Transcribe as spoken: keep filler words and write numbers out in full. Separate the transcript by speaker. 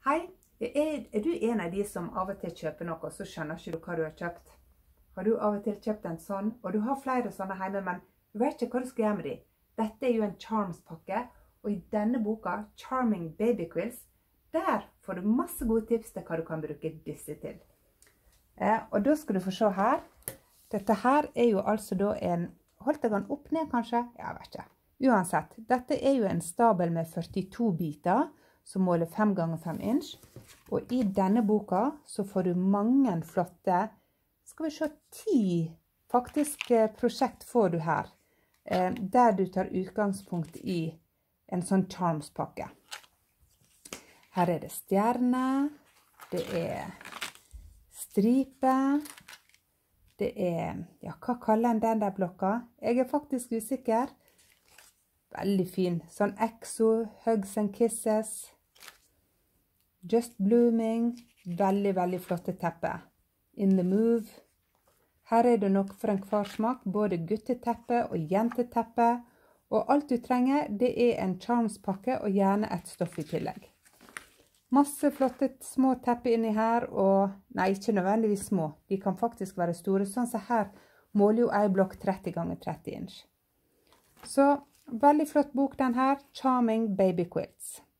Speaker 1: Hei, er, er du en av de som av og til kjøper noe, og så skjønner ikke du hva du har kjøpt? Har du av og til kjøpt en sånn, og du har flere sånne hjemme, men du vet ikke hva du skal gjøre med de? Dette er jo en Charms-pakke, og i denne boka, Charming Baby Quilts, der får du masse gode tips til hva du kan bruke disse til. Eh, og da skal du få se her. Dette her er jo altså da en, holdt jeg den opp ned kanskje? Jeg vet ikke. Uansett, dette er jo en stabel med førtito biter, som måler fem ganger fem inch. Og i denne boka så får du mange flotte, skal vi se, ti faktisk prosjekt får du her, eh, der du tar utgangspunkt i en sånn Charms-pakke. Her er det stjerner, det er stripe, det er, ja, hva kaller en den der blokka? Jeg er faktisk usikker. Veldig fin. Sånn Exo, Hugs and Kisses, Just Blooming, veldig, veldig flotte teppe. In the Move. Her er det nok for en hver smak, både gutteteppe og jenteteppe. Og alt du trenger, det er en Charms-pakke og gjerne et stoff i tillegg. Masse flotte små tepper inni her, og nei, ikke nødvendigvis små. De kan faktisk være store, sånn som her måler jo en blokk tretti ganger tretti inch. Så veldig flott bok den her, Charming Baby Quilts.